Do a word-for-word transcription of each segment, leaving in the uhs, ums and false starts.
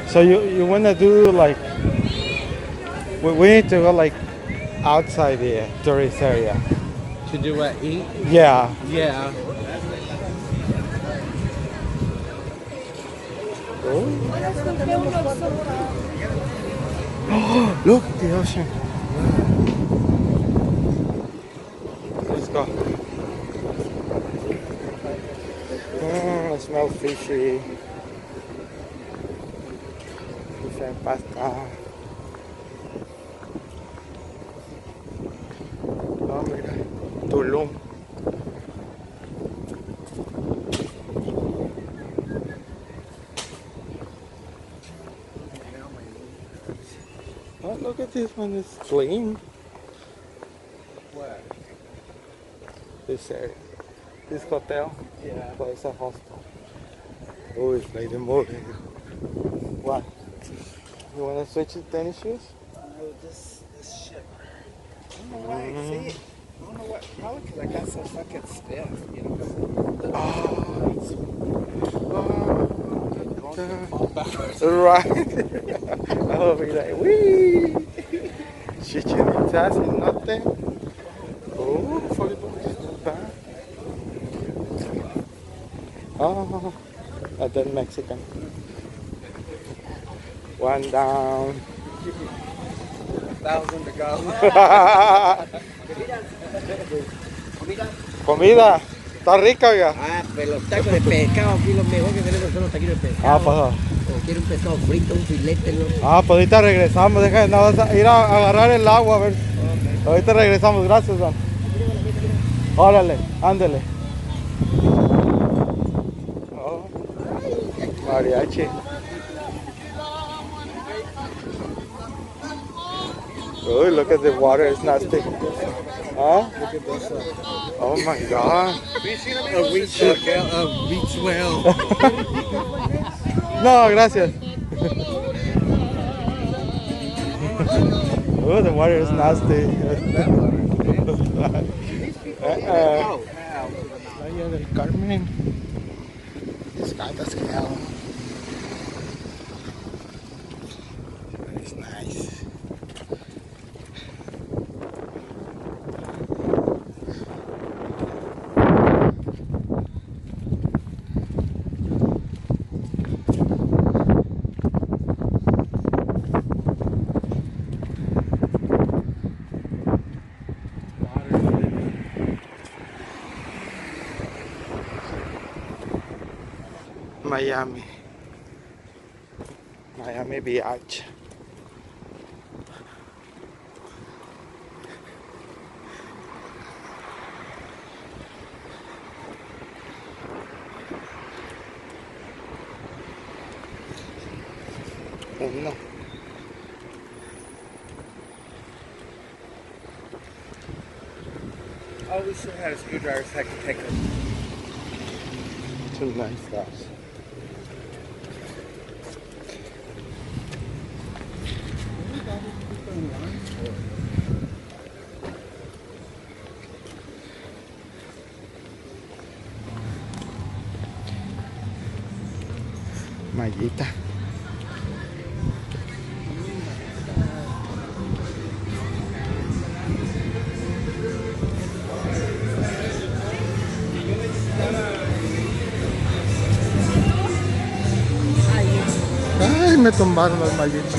So you you wanna do like we, we need to go like outside the tourist area. To do what? Eat? Yeah. Yeah. Oh, look the ocean. Let's go. Mm, it smells fishy. Fish and pasta. Oh, mira. Tulum. Oh, look at this one. It's clean. What? This area. This hotel. Yeah. Plaza Hostel. Oh, it's like the movie. What? You want to switch to tennis shoes? No, this this shit. I don't know why. Mm. See, I don't know what. Probably because I got so fucking stiff. You know. Oh. Oh. Fall backwards. Right. I'll be like, wee. Chichinitas and nothing. Oh, forty bucks. Not bad. Oh, and then Mexican. One down. A thousand to go. Comida. Está rica, oiga. Ah, pero los tacos de pescado aquí lo mejor que tenemos son los taquitos de pescado. Ah, pues. O quiere un pescado frito, un filete, ¿no? Ah, pues ahorita regresamos. Deja nada más ir a agarrar el agua, a ver. Okay. Ahorita regresamos. Gracias, Juan. Órale, ándele. Oh, mariachi. Oh, look at the water. It's nasty. Huh? Look at this. Uh, oh my God. A beach well. A beach well. No, gracias. Oh, the water is nasty. uh-uh. Playa del Carmen. Escatascal. It's nice. Miami. Miami Beach. Uno. Oh, we should have had a screwdriver so I could take them. Two nice guys. Mallita. Ay, me tumbaron las mallitas.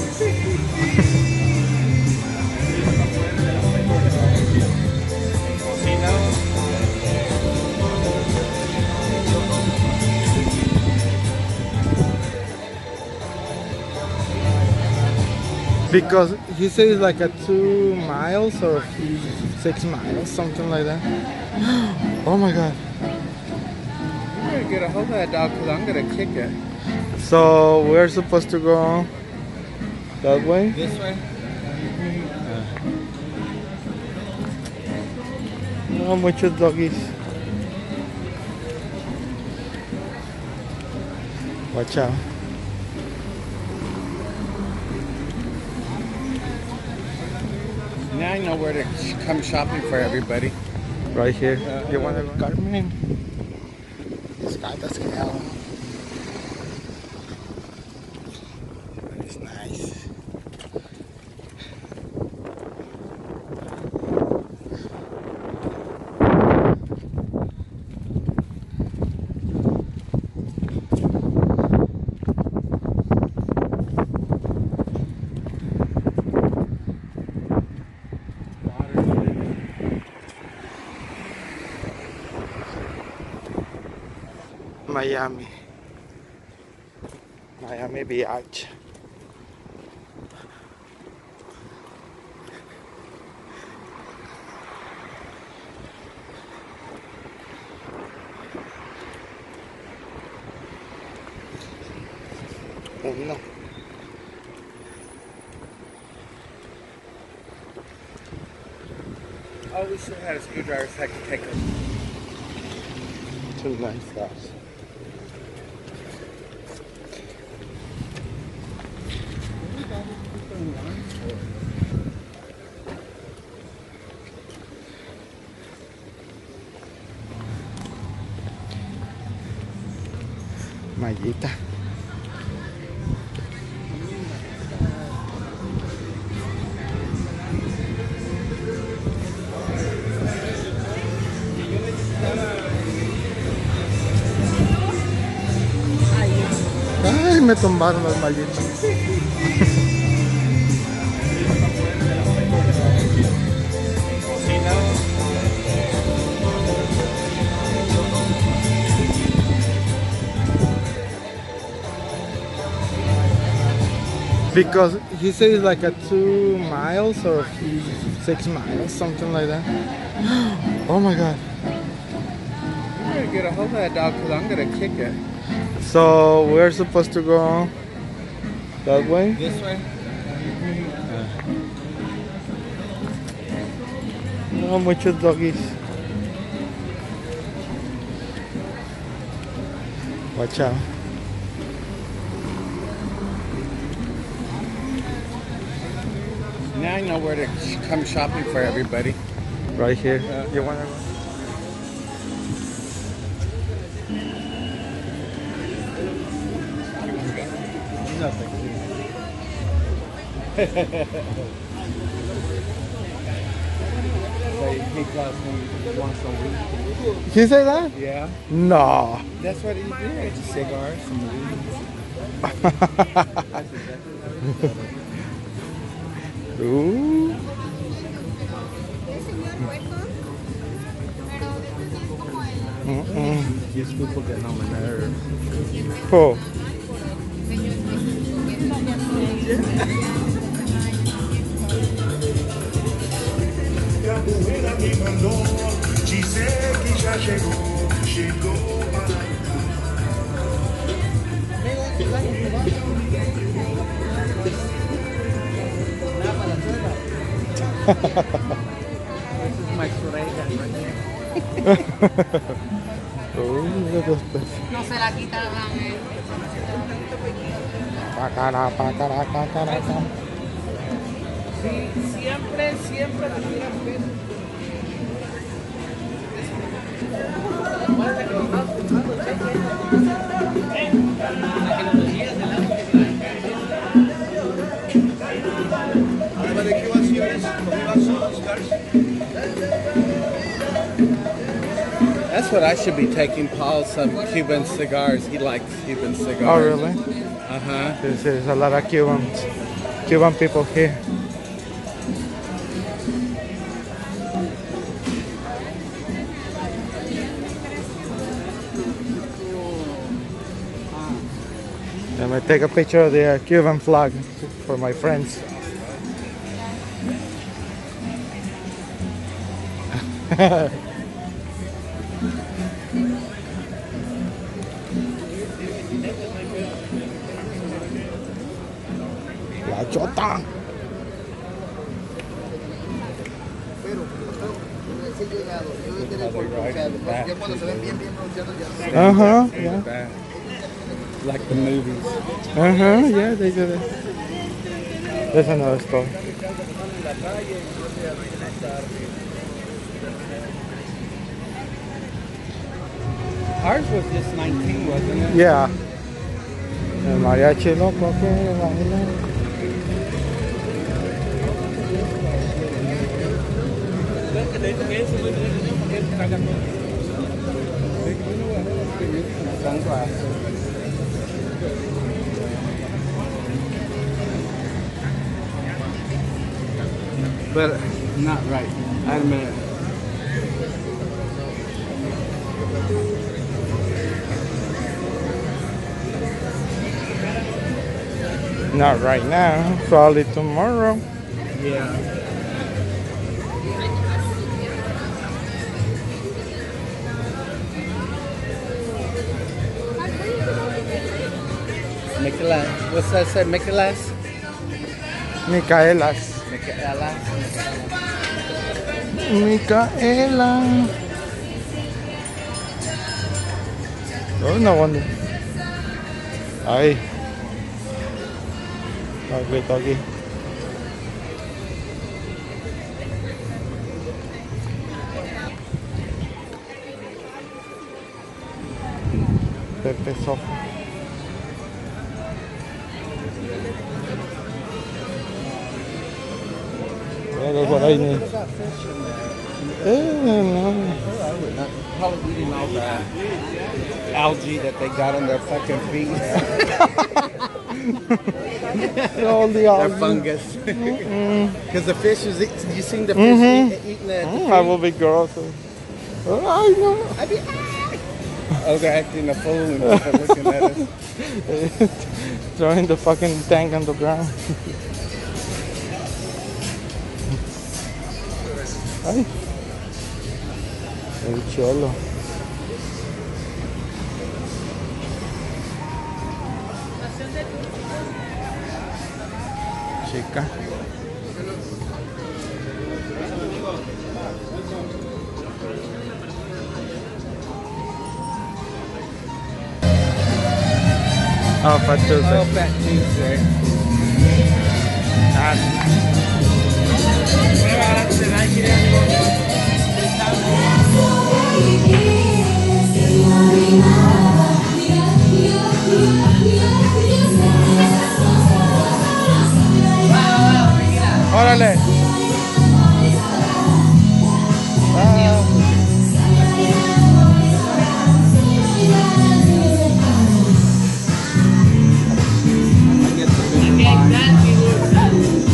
Because he says like a two miles or six miles, something like that. Oh my God. I'm gonna get a hold of that dog because I'm gonna kick it. So we're supposed to go that way? This way? No, muchos doggies. Watch out. Now I know where to come shopping for everybody. Right here. Uh, You want to go? Carmen? This guy doesn't help. is nice. Miami. Miami Beach. Uno. Oh, we should have had a screwdriver so I could take them. Two nice guys. Mallita. Ay, me tumbaron las mallitas. Because he says like a two miles or six miles, something like that. Oh my god. I'm gonna get a hold of that dog because I'm gonna kick it. So we're supposed to go that way? This way? Oh, muchos doggies. Watch out. Now I know where to sh- come shopping for everybody. Right here. Yeah. You wanna go? Nothing. He calls me once a week. He say that? Yeah. No. That's what he did. Cigars, some weed. Ooh. Mm-mm. These people getting on my nerves. Oh. Capoeira me mandou dizer que já chegou, chegou para This is my sureja right here. Uy, mira estos. No se la quitarán, eh. Pacara, pacara, pacara, pacara. Sí, siempre, siempre me tiran peso. That's what I should be taking Paul some Cuban cigars. He likes Cuban cigars. Oh, really? Uh-huh. There's, there's a lot of Cubans, Cuban people here. Let me take a picture of the uh, Cuban flag for my friends. La chota. Uh huh. Yeah. Like the movies. Uh huh. Yeah, they do that. There's another store. Ours was just nineteen, wasn't it? Yeah. El mariachi loco que baila. But not right. I admit it. Not right now, probably tomorrow. Yeah. Michaela, what's that say? Michaelas? Micaelas. Michaela. Micaela. Oh, no wonder. Ahí. Aquí, está aquí. Pepe Sofa. Mira por ahí. ni- Eh, no. Probably eating all that algae that they got on their fucking feet. All the Their algae. fungus. Because the fish is, eat- you seen the fish Mhm. eat, eating the, Mm, the I feet? will be gross. Oh, I know. Oh, they're acting a fool and people looking at us. Throwing the fucking tank on the ground. Ay. El cholo. Chica. Oh, Fat Oh, Tuesday. Fat Tuesday. Órale. I get the fish line.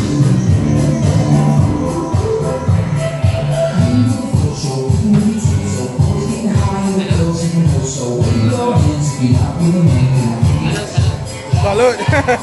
Salud.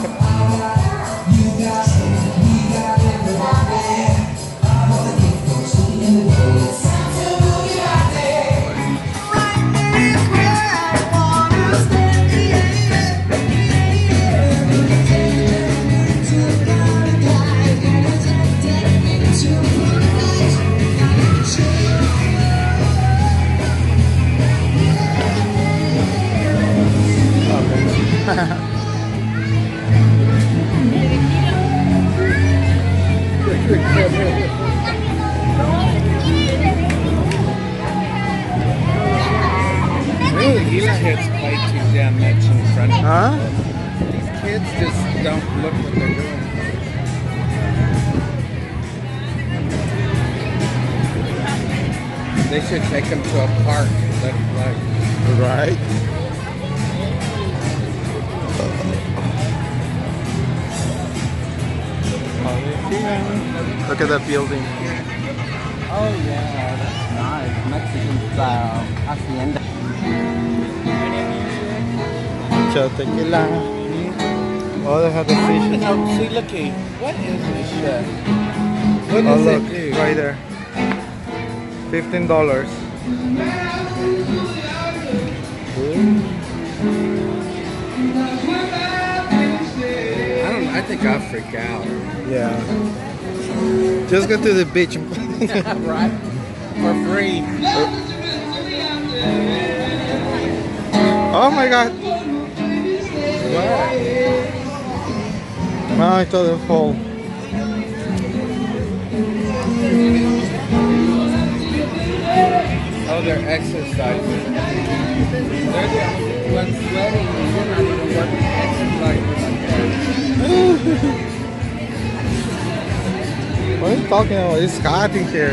Really, Eli hits play too damn much in front of Huh? these kids. Just don't look what they're doing. They should take them to a park and let them play. Right. Look at that building. Oh yeah, that's nice. Mexican style hacienda. Mucho tequila. Oh, they have the fish. No, see, looky. What is this shit? What Oh, does look, it do? right there. Fifteen dollars. I don't. I think I'll freak out. Yeah. Just go to the beach. Right? For free. Oh my God. What? No, I thought it was full. Oh, they're exercising. They're the only ones sweating and you're not even working exercise. talking about. It's hot in here.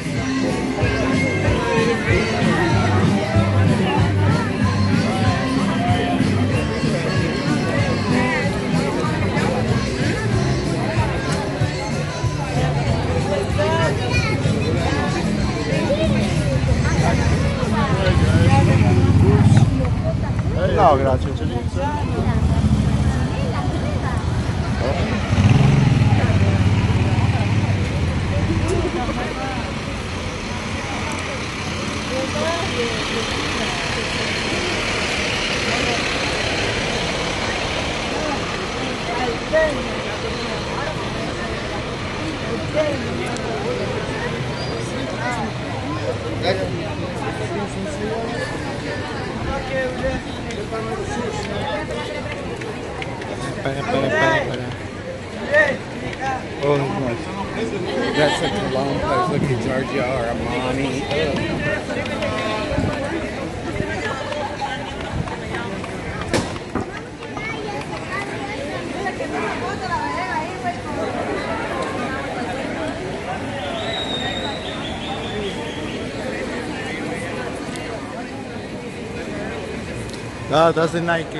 No, grazie. Para, para, para, para. Oh, nice. That's a cologne place. Look at Giorgio or Armani. No, that's the Nike.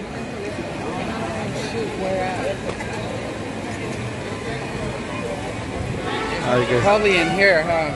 I guess. Probably in here, huh?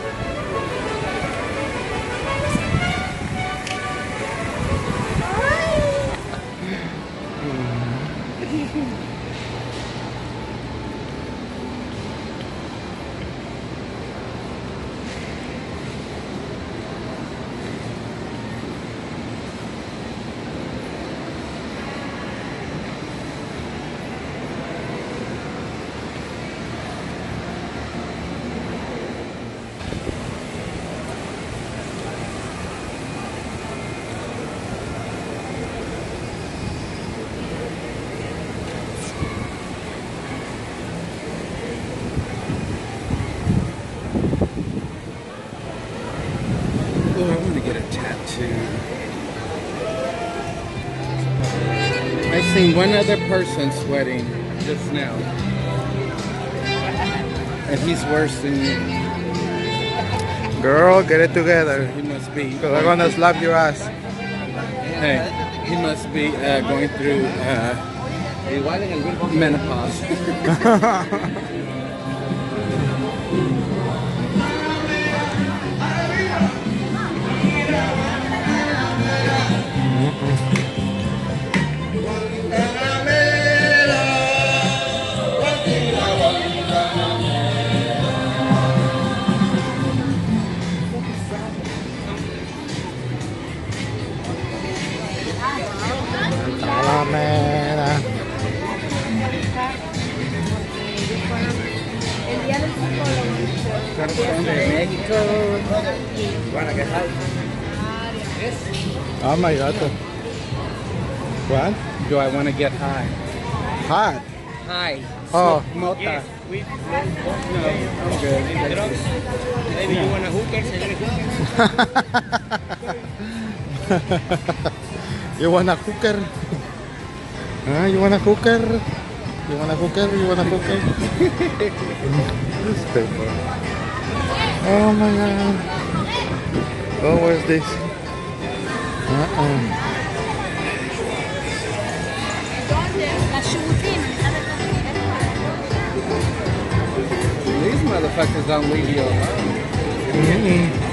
Oh, I want to get a tattoo. I seen one other person sweating just now. And he's worse than you. Girl, get it together. He must be. Because I'm gonna slap your ass. Hey, he must be uh, going through uh, menopause. Talamera. El día del psicólogo. México. Wanna get high? Oh my god. What? Do I want to get high? Hot. High. Oh. Smoke Mota. Yes, we, No, I'm good. drugs. Maybe you want a hooker, señor. You want a hooker? Huh? You want a hooker? You want a hooker? You want a hooker? This paper. Oh my god. Oh, where's this? Uh-uh. La chubutina. These motherfuckers don't leave you alone. Mm-mm.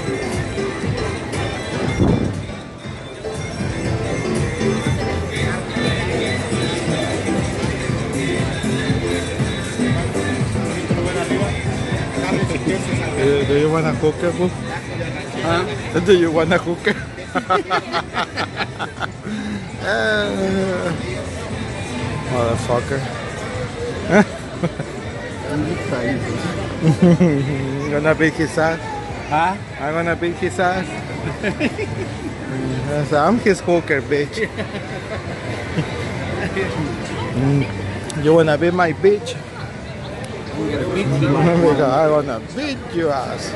Do, do you want a hooker, boo? Huh? Do you want a hooker? uh, motherfucker. I'm gonna beat his ass. Huh? I'm gonna beat his ass. Yes, I'm his hooker, bitch. Mm. You wanna be my bitch? I'm gonna beat you. Because I wanna beat your ass.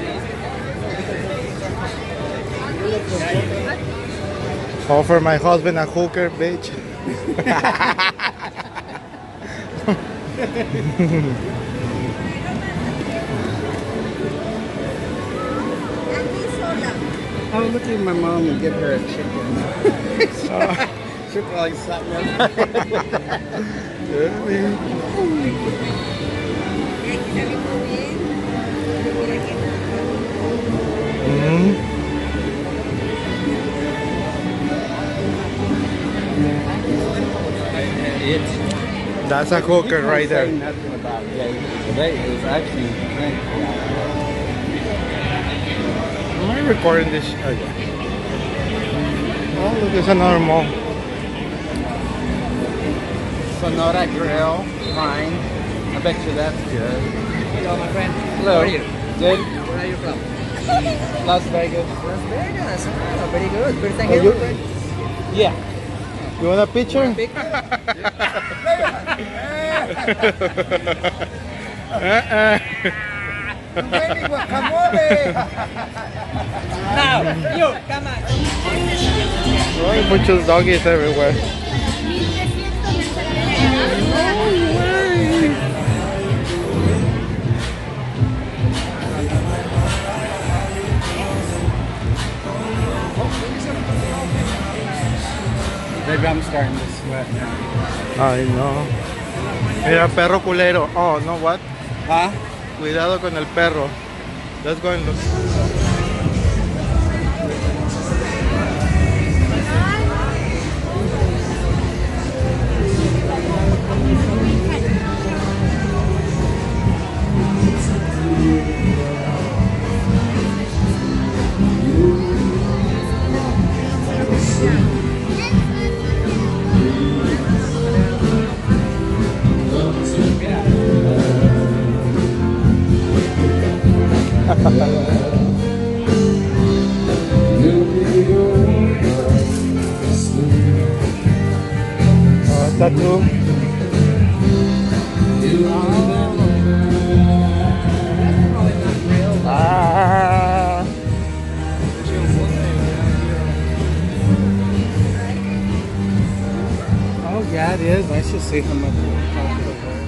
Offer my husband a hooker, bitch. Oh, look at my mom and give her a chicken. She'll probably slap me. Mm. It's That's a hooker right say there. nothing about gay today. It's actually Am I recording this? Oh, yeah. Oh, look, there's another mall. Sonora Grill, fine. I bet you that's good. Hello, my friend. Hello. How are you? Good. Where are you from? Las Vegas. Las Vegas. Ah, very good. First time Oh, here, you- my friend. Yeah. You want a picture? Big. Uh-uh. Now, you, come on. Oh, hay muchos doggies everywhere. Maybe I'm starting to sweat now. Ay, no. Mira, perro culero. Oh, no, what? Huh? Cuidado con el perro. Let's go and look. Oh, tattoo. Ah. Oh, yeah, it is. I should see how much it costs.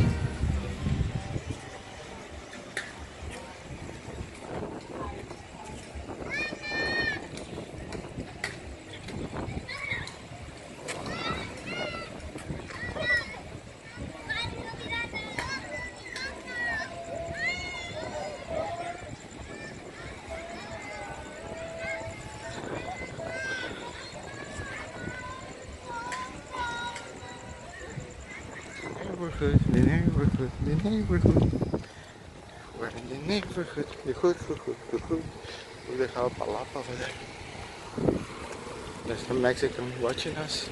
Neighborhood, the neighborhood, the neighborhood. We're in the neighborhood, the hood, hood, hood, hood, hood. We dejado palapa over there. There's some Mexican watching us.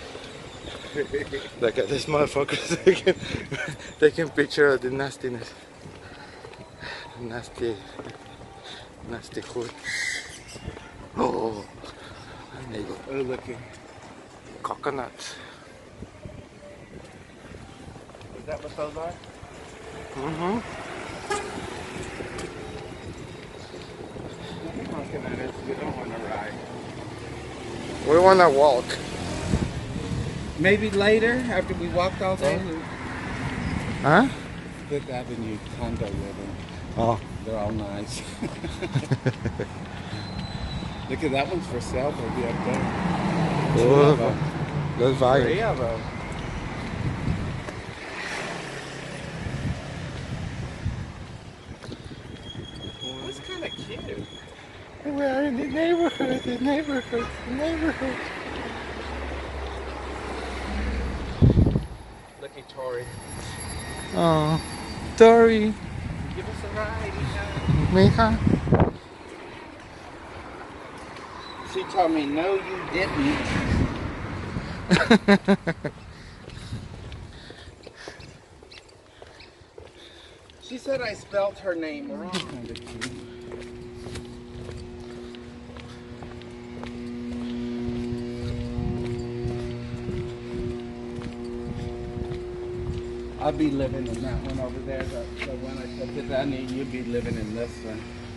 Look at this motherfuckers taking, taking picture of the nastiness. Nasty, nasty hood. Oh, amigo. Oh, looking. Coconuts. Is that what those are? Mm-hmm. Looking at us, we don't want to ride. We wanna walk. Maybe later, after we walked all day. Huh? Fifth Avenue condo living. Oh. They're all nice. Look at that one's for sale, maybe up there. Two Oh, of 'em. that's Three fine. of them. That's kind of cute. We are in the neighborhood, the neighborhood, the neighborhood. Lucky Tori. Oh, Tori, Give us a ride. mija. She told me, no, you didn't. She said I spelled her name wrong. I'll be living in that one over there, the, the one I said to Danny, you'll be living in this one.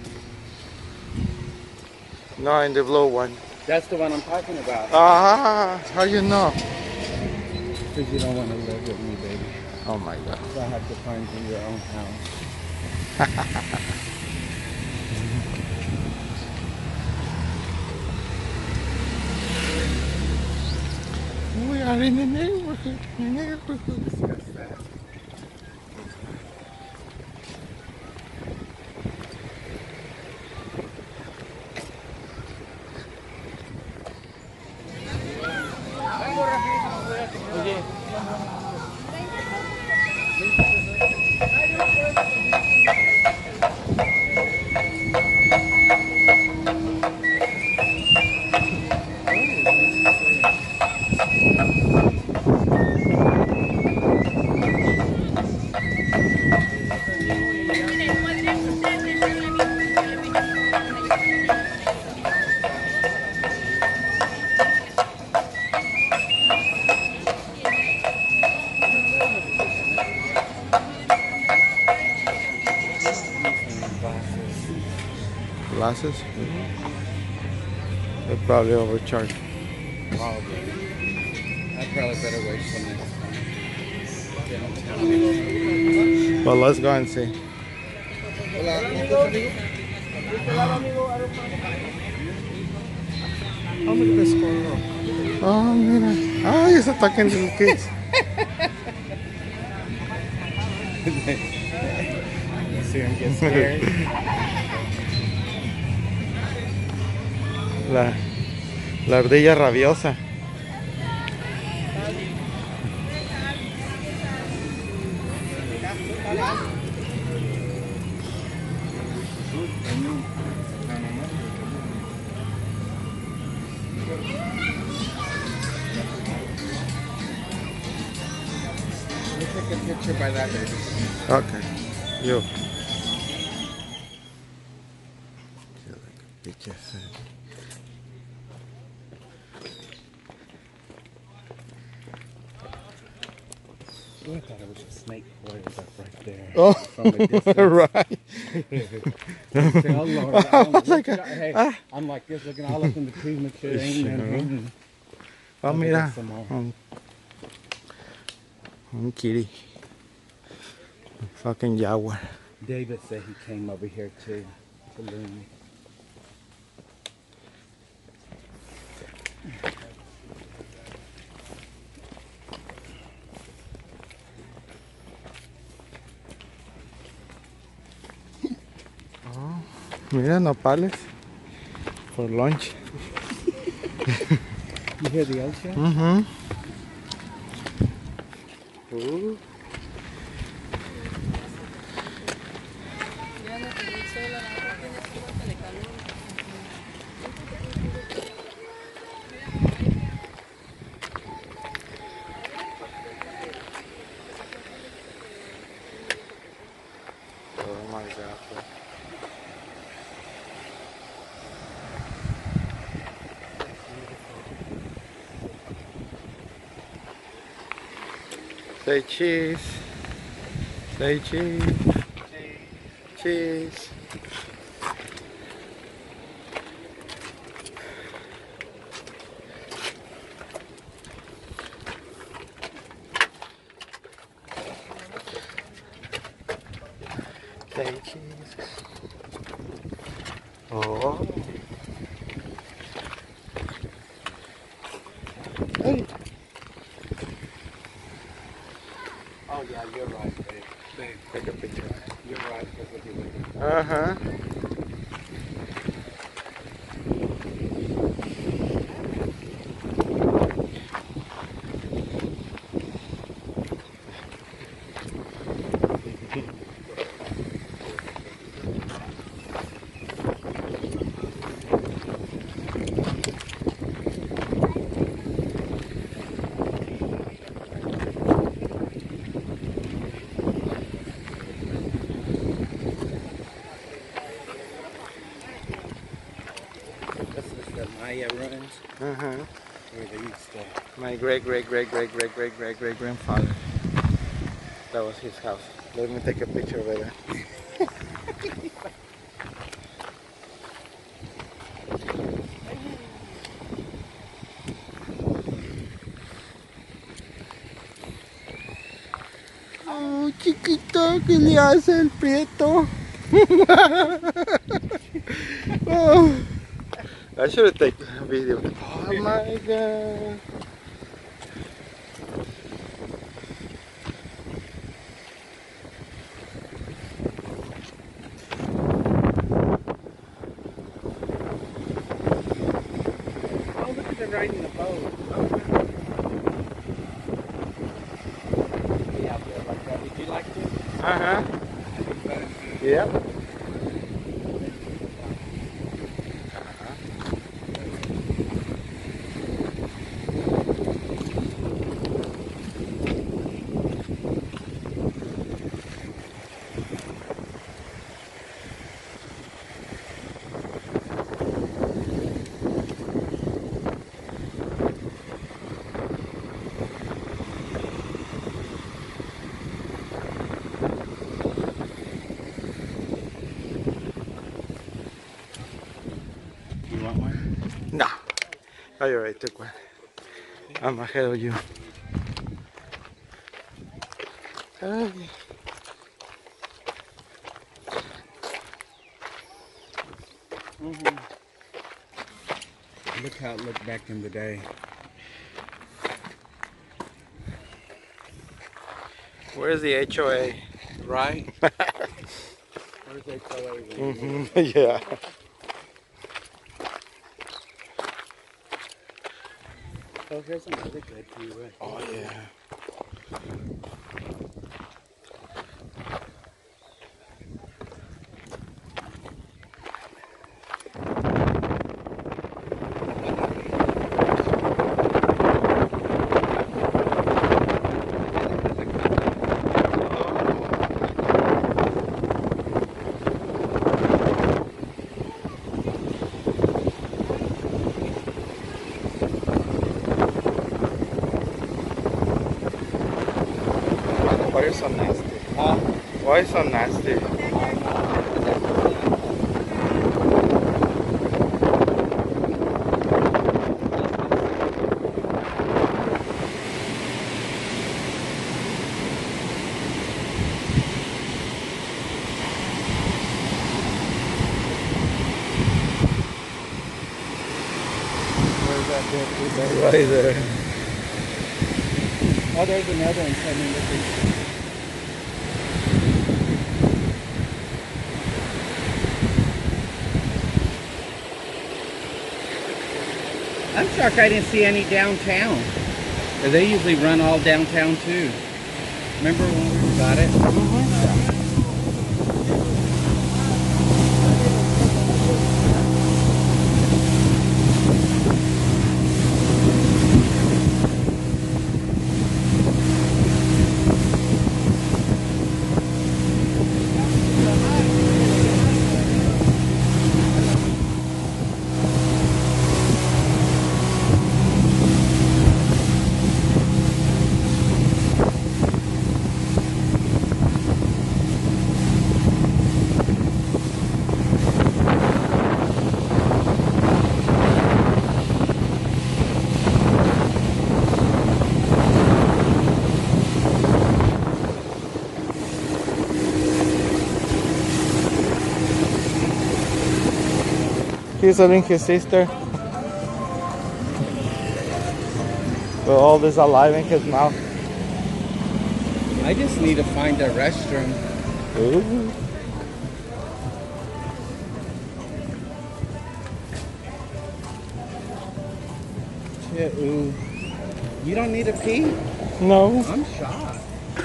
No, in the blue one. That's the one I'm talking about. Ah, how you know? Because you don't want to live with me, baby. Oh my God. So I have to find you your own house. are in the neighborhood. Neighborhood. Discuss that. Glasses? They're probably overcharged. Probably. I probably better wait till next time. They don't tell me. Well, let's go and see. Oh, look at this squirrel. Oh, mira. Ah, ya está talking to the kids. See him get scared. La, la ardilla rabiosa. Let's take a picture by that baby. Okay. Yo. Pictures. I thought it was a snake coiled up right there. Oh, From a distance. right. Say, oh, Lord, I I'm, was like, looking- hey, ah. I'm like this, looking all up in the trees, make sure there ain't nothing. Oh, Look mira. at some more. Un, un kitty. A fucking jaguar. David said he came over here too. To loon. Mira, nopales. For lunch. You hear the ocean? Mm-hmm. Ooh. Oh my God. Say cheese. Say cheese. Cheese. Say cheese. Oh. Hey. Oh yeah, you're right, babe. Babe, Take a picture. you're right. Because look at it. Uh-huh. This is the Maya ruins Uh-huh. where they used to. My great great great great great great great great grandfather. That was his house. Let me take a picture of it. Oh, chiquito, ¿qué le hace el prieto? Oh. I should have taken a video. Oh my God. riding the boat. Be out there like that. Would you like to? Uh-huh. Yep. You want one? No. I already took one. I'm ahead of you. Ay. Mm-hmm. Look how it looked back in the day. Where's the H O A? Right? Where's H O A? Mm-hmm. Yeah. Oh, here's another good view right Oh, yeah. Why are you so nasty? Huh? Why are you so nasty? Where's that bit? Right there. Oh, there's another one coming with this. I'm shocked I didn't see any downtown. 'Cause they usually run all downtown too. Remember when we got it? He's holding his sister with all this alive in his mouth. I just need to find a restroom. Ooh. Shit, ooh. You don't need to pee? No. I'm shocked.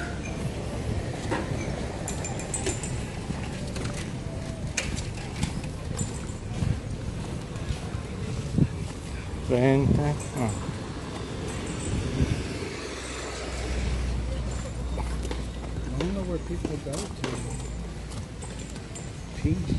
Vente. Oh. I don't know where people go to. Pee.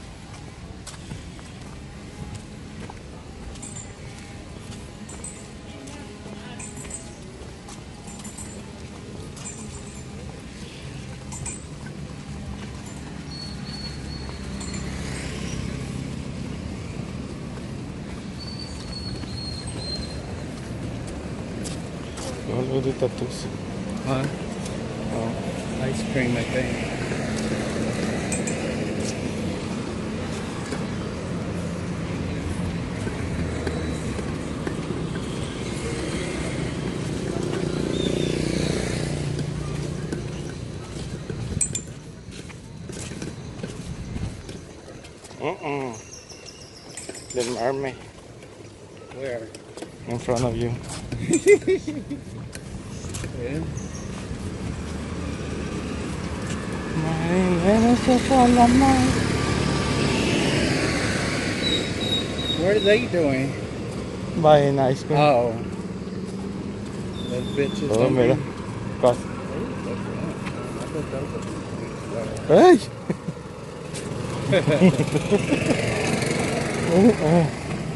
Don't do the tattoos. Huh? Oh. Ice cream, I think. Mm-mm. The mermaid. Where? in front of you. Yeah. My name is Solomon. What are they doing? Buying ice cream. Oh. Those bitches. Oh, hungry. mira. Pas- I thought that was a- Hey! Oh, oh.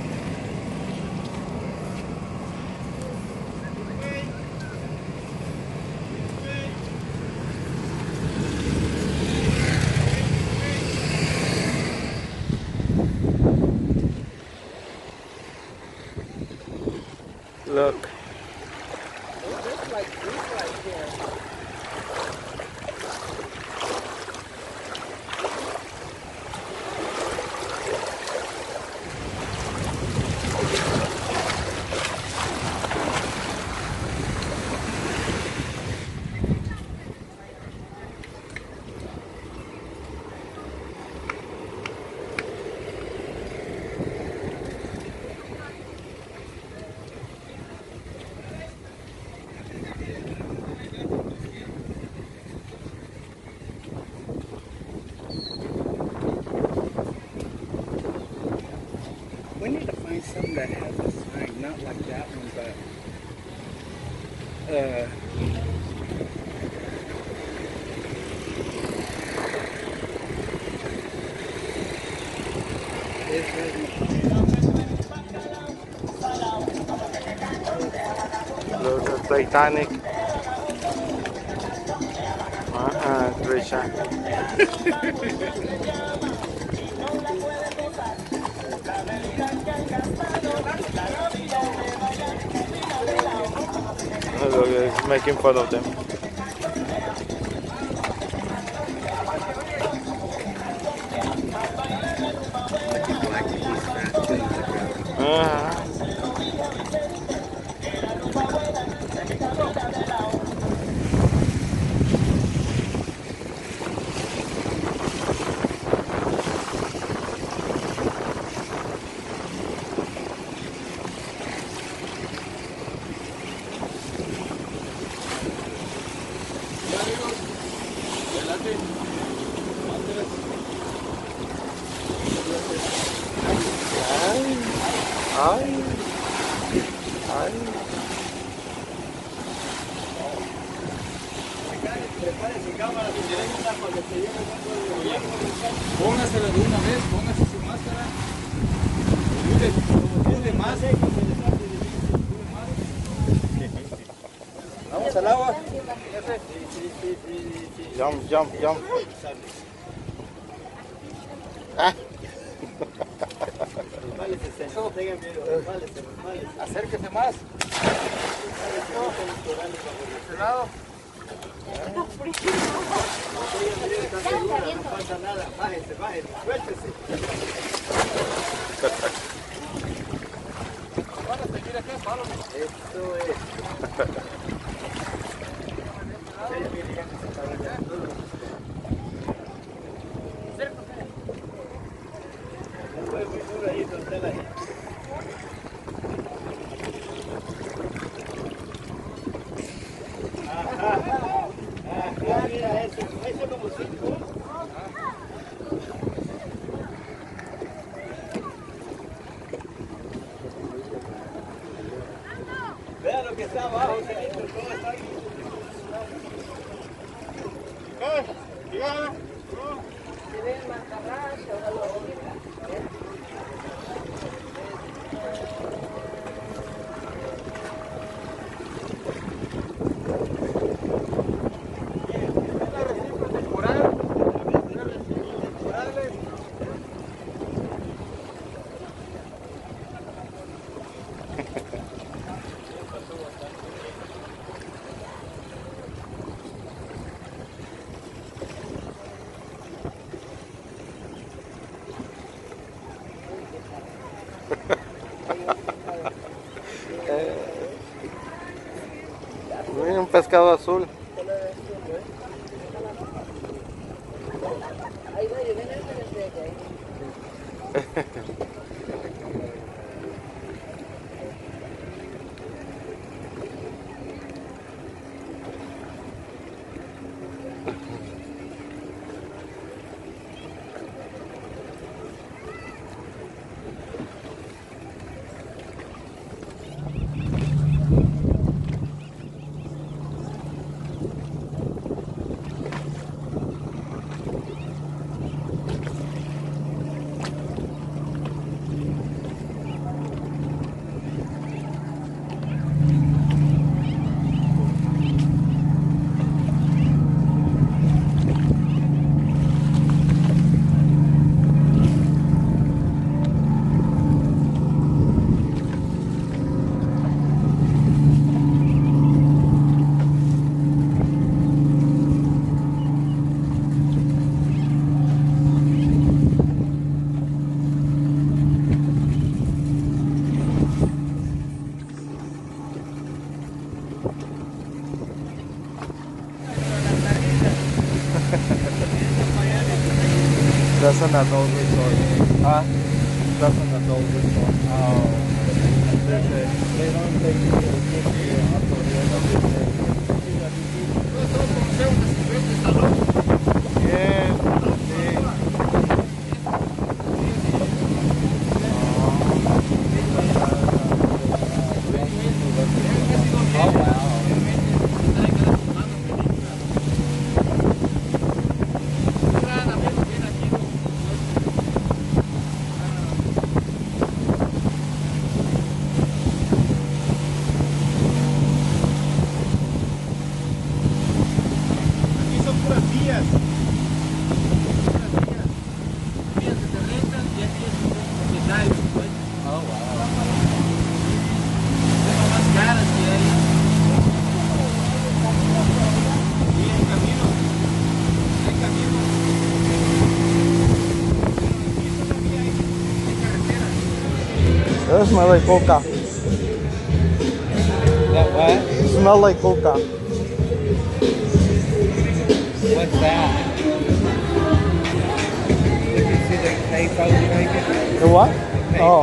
Look. We need to find something that has a sign, not like that one, but uh, this is Look at Titanic. Uh-uh, Trisha. Look, he's making fun of them. like these fat things that go. Uh-huh. Ay, ay. Póngasela de una vez, póngase su máscara. Ayude más. Vamos al agua. Jump, jump, jump. Ah. Acérquese más. Este lado. Vea lo que está abajo, señor, todo está ahí. Mira un pescado azul. That's an adult resort. Huh? That's an adult resort. Oh. They, they, they don't take the kids here until the end of the day. Yes, sí. Oh, wow. Aquí son puras vías. Puras vías. Vías que se rentan y aquí es un propietario, pues. Oh, wow. Son las más caras que hay. Y hay caminos. Hay caminos. Aquí todavía hay, hay carreteras. It smells like coca. That what? It smells like coca. What's that? Did you see the payphone making? The what? Oh.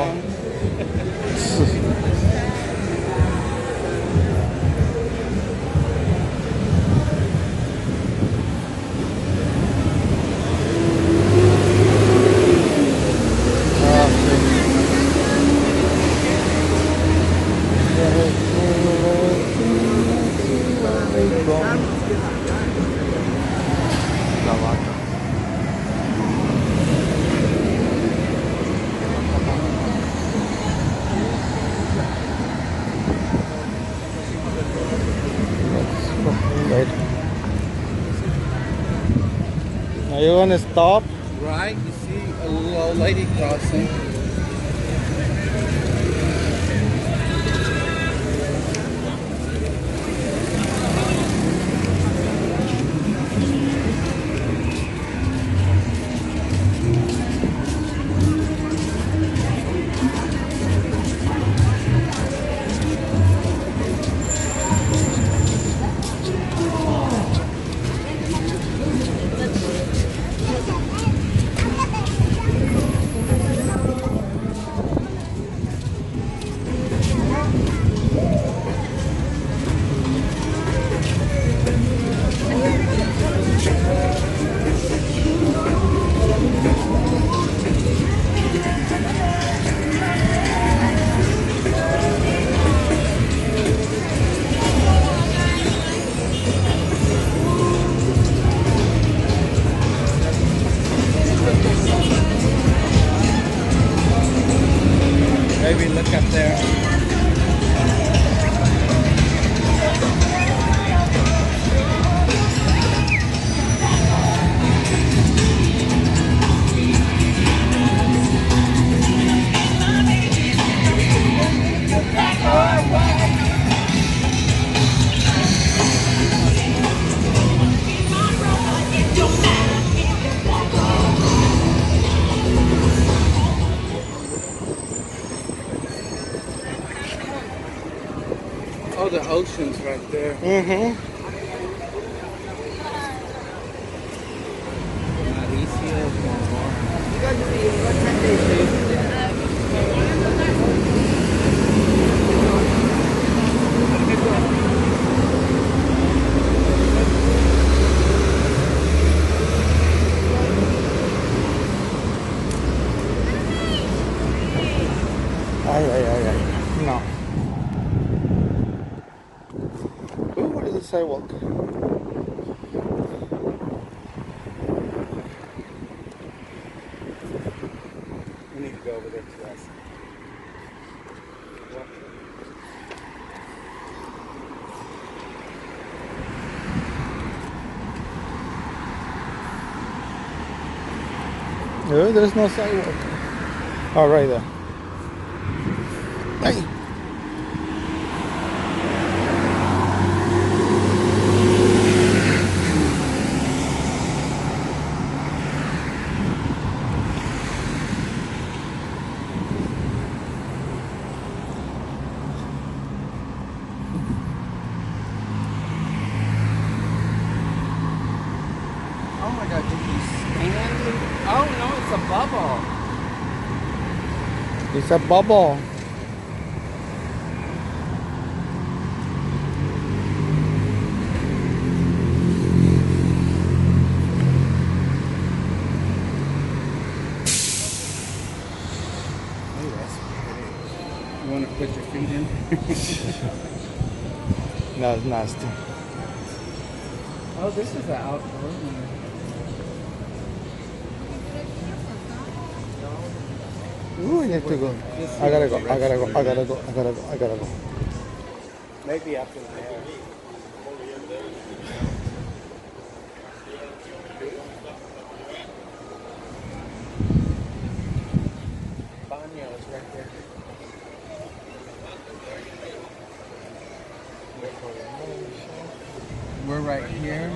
La vaca. Are you gonna stop? Right, you see a little old lady crossing. Maybe look up there. Oh, the ocean's right there. Mm-hmm. Ay, ay, ay, ay. No. Ooh, what is the sidewalk? We need to go over there to that side. No, there's no sidewalk. Oh, right there. Hey. Oh my God, did you stand? Oh no, it's a bubble. It's a bubble. You want to put your feet in? That's nasty. Oh, this is an outdoor one. Ooh, I need to go. I gotta go. I gotta go. I gotta go. I gotta go. I gotta go. Maybe up in there. Banyo is right there. We're right here.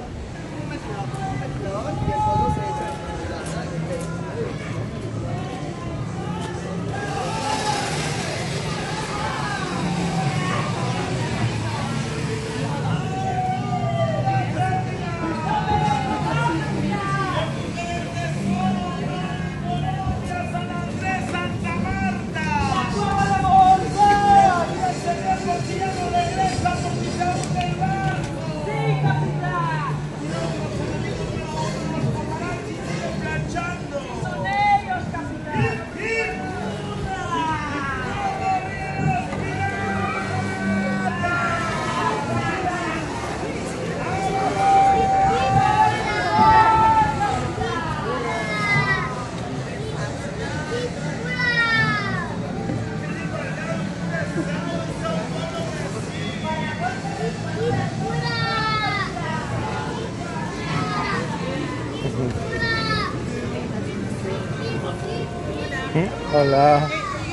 Hola.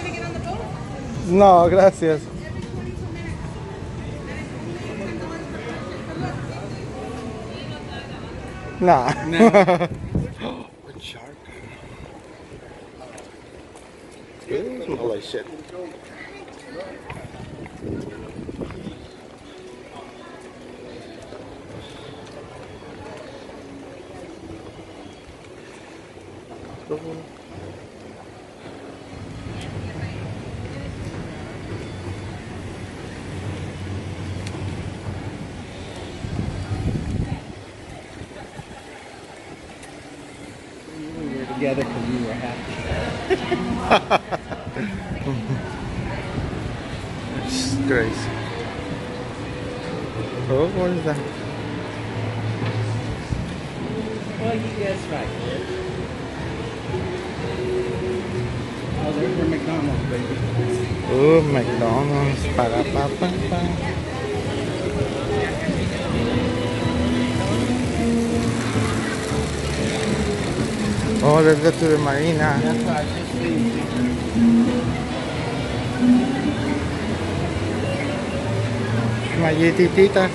No, gracias. Nah. No. A shark. It smells like shit. We were together because we were happy. It's crazy. Oh, what is that? Well, you guessed right. Oh, there's your McDonald's, baby. Oh, McDonald's. Para, pa, pa, pa. Oh, let's go to the marina. That's what I just seen. Galletitas.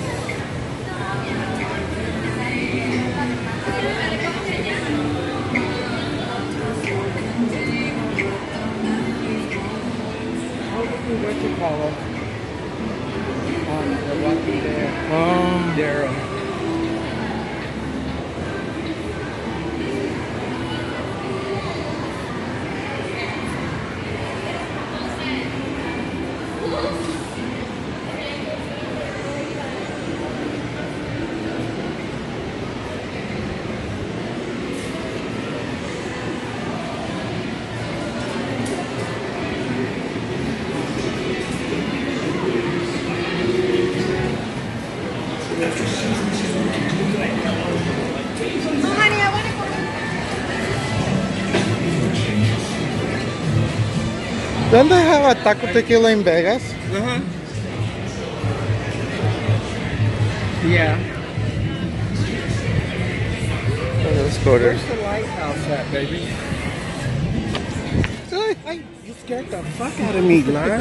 What you call it? Um, they're walking there. Oh, They're, uh, don't they have a taco tequila in Vegas? uh-huh. Yeah. Oh, let's go there. Where's the lighthouse at, baby? Hey, you scared the fuck out of me, Lara.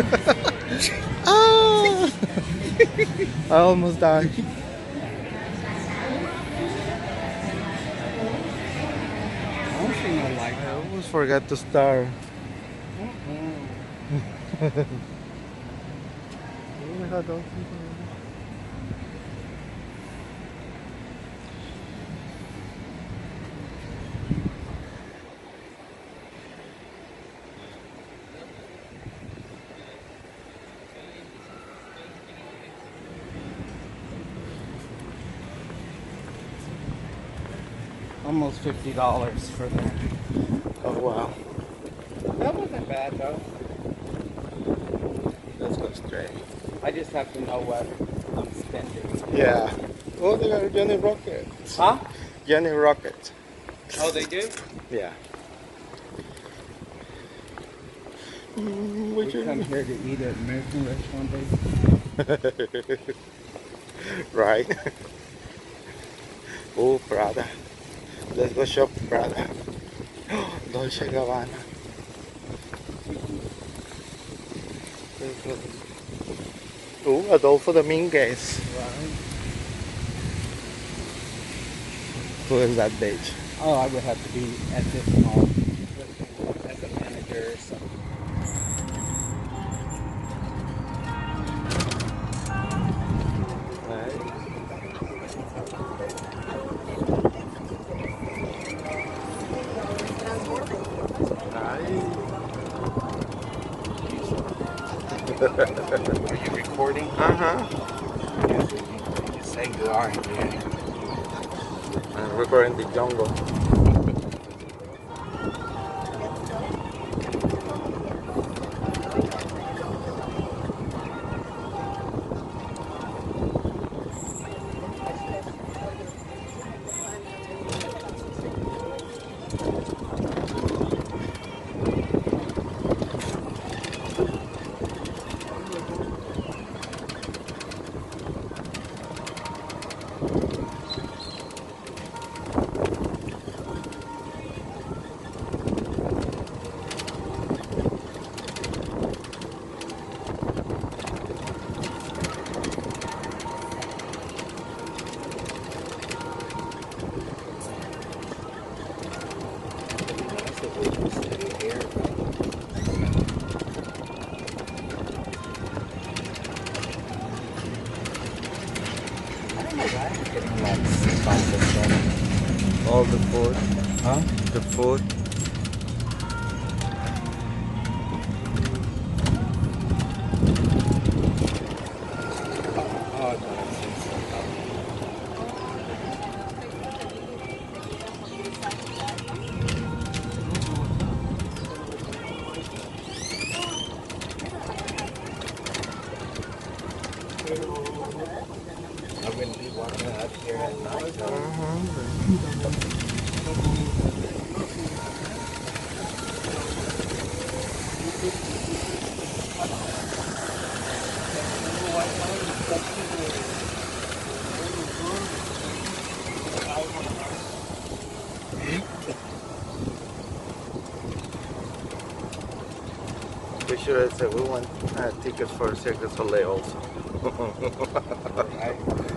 Ah! I almost died. I don't see no I lighthouse. almost forgot to start. almost fifty dollars for that. Oh wow. That wasn't bad though. Let's go straight. I just have to know what I'm spending. Yeah. Oh, they got Johnny Rockets. Huh? Johnny Rockets. Oh, they do? Yeah. Mm, We what you come here to eat at American restaurant, baby. Right. Oh, Prada. Let's go shop Prada. Dolce Gabbana. Oh, Adolfo Dominguez. Right. Who is that bitch? Oh, I would have to be at this mall as a manager or something. Are you recording? Uh-huh. Yes, you say you are. Yeah. I'm recording the jungle. All the food. Huh? The food. Oh, no, I wouldn't be walking out here at night. We should have said we want uh, tickets for Cirque du Soleil also. Right?